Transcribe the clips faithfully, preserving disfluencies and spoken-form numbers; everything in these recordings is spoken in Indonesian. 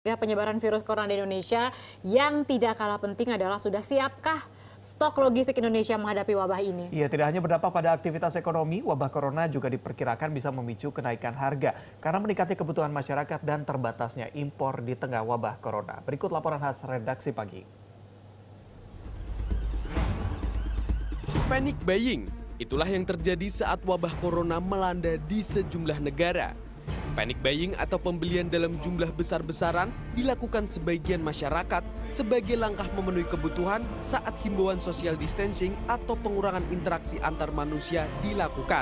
penyebaran virus corona di Indonesia. Yang tidak kalah penting adalah sudah siapkah stok logistik Indonesia menghadapi wabah ini? Iya, tidak hanya berdampak pada aktivitas ekonomi, wabah corona juga diperkirakan bisa memicu kenaikan harga karena meningkatnya kebutuhan masyarakat dan terbatasnya impor di tengah wabah corona. Berikut laporan khas redaksi pagi. Panic buying, itulah yang terjadi saat wabah corona melanda di sejumlah negara. Panic buying atau pembelian dalam jumlah besar-besaran dilakukan sebagian masyarakat sebagai langkah memenuhi kebutuhan saat himbauan social distancing atau pengurangan interaksi antar manusia dilakukan.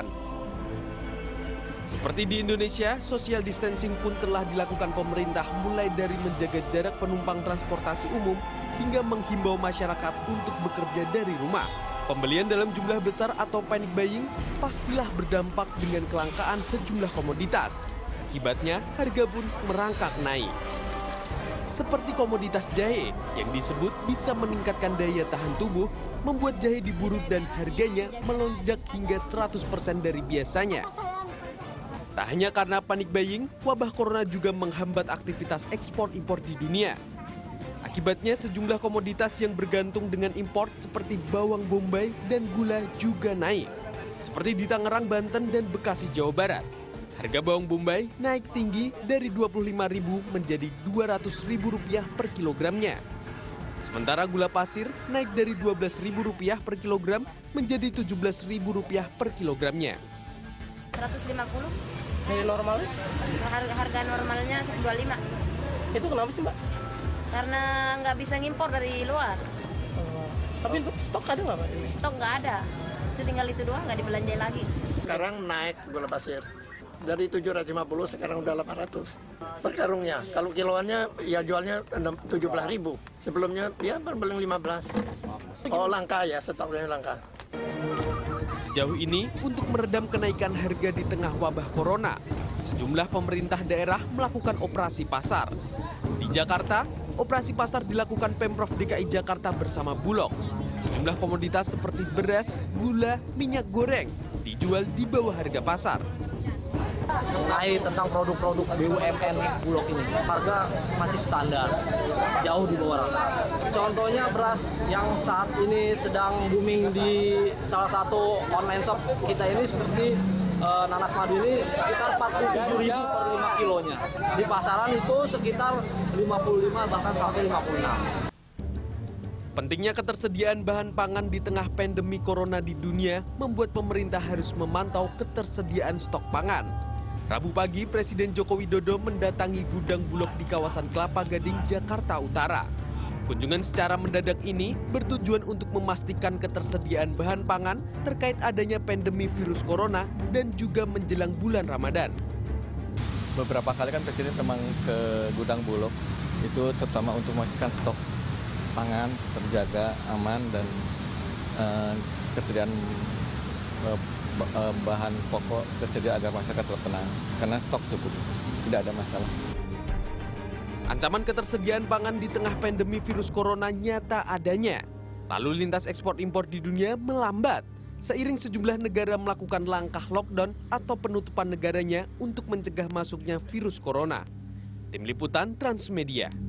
Seperti di Indonesia, social distancing pun telah dilakukan pemerintah mulai dari menjaga jarak penumpang transportasi umum hingga menghimbau masyarakat untuk bekerja dari rumah. Pembelian dalam jumlah besar atau panic buying pastilah berdampak dengan kelangkaan sejumlah komoditas. Akibatnya, harga pun merangkak naik. Seperti komoditas jahe yang disebut bisa meningkatkan daya tahan tubuh, membuat jahe diburu dan harganya melonjak hingga seratus persen dari biasanya. Tak hanya karena panic buying, wabah corona juga menghambat aktivitas ekspor-impor di dunia. Akibatnya sejumlah komoditas yang bergantung dengan impor seperti bawang bombay dan gula juga naik. Seperti di Tangerang, Banten, dan Bekasi, Jawa Barat. Harga bawang bombay naik tinggi dari dua puluh lima ribu rupiah menjadi dua ratus ribu rupiah per kilogramnya. Sementara gula pasir naik dari dua belas ribu rupiah per kilogram menjadi tujuh belas ribu rupiah per kilogramnya. seratus lima puluh. Ini normalnya? Harga, harga normalnya seratus dua puluh lima. Itu kenapa sih, Mbak? Karena nggak bisa ngimpor dari luar. Oh, tapi untuk stok ada nggak, Mbak? Stok nggak ada. Itu tinggal itu doang, nggak dibelanjain lagi. Sekarang naik gula pasir. Dari tujuh ratus lima puluh sekarang udah delapan ratus per karungnya. Kalau kiloannya ya jualnya tujuh belas ribu. Sebelumnya ya paling lima belas. Oh, langka ya, stoknya langka. Sejauh ini, untuk meredam kenaikan harga di tengah wabah corona, sejumlah pemerintah daerah melakukan operasi pasar. Di Jakarta, operasi pasar dilakukan Pemprov D K I Jakarta bersama Bulog. Sejumlah komoditas seperti beras, gula, minyak goreng dijual di bawah harga pasar. Mengenai tentang produk-produk B U M N Bulog ini, harga masih standar, jauh di bawah rata. Contohnya beras yang saat ini sedang booming di salah satu online shop kita ini seperti uh, nanas madu ini sekitar empat puluh tujuh ribu per lima kilonya. Di pasaran itu sekitar lima puluh lima bahkan sampai lima puluh enam. Pentingnya ketersediaan bahan pangan di tengah pandemi corona di dunia membuat pemerintah harus memantau ketersediaan stok pangan. Rabu pagi, Presiden Joko Widodo mendatangi gudang Bulog di kawasan Kelapa Gading, Jakarta Utara. Kunjungan secara mendadak ini bertujuan untuk memastikan ketersediaan bahan pangan terkait adanya pandemi virus corona dan juga menjelang bulan Ramadan. Beberapa kali kan Presiden memang ke gudang Bulog, itu terutama untuk memastikan stok pangan terjaga aman dan uh, ketersediaan uh, bahan pokok tersedia agar masyarakat tetap tenang karena stok cukup, tidak ada masalah. Ancaman ketersediaan pangan di tengah pandemi virus corona nyata adanya. Lalu lintas ekspor-impor di dunia melambat seiring sejumlah negara melakukan langkah lockdown atau penutupan negaranya untuk mencegah masuknya virus corona. Tim Liputan Transmedia.